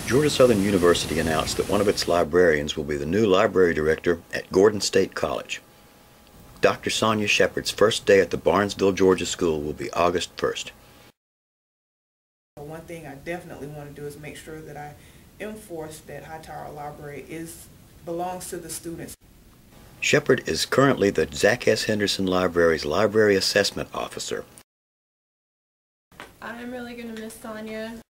Georgia Southern University announced that one of its librarians will be the new library director at Gordon State College. Dr. Sonia Shepard's first day at the Barnesville, Georgia school will be August 1st. One thing I definitely want to do is make sure that I enforce that Hightower Library belongs to the students. Shepard is currently the Zach S. Henderson Library's Library Assessment Officer. I'm really going to miss Sonia.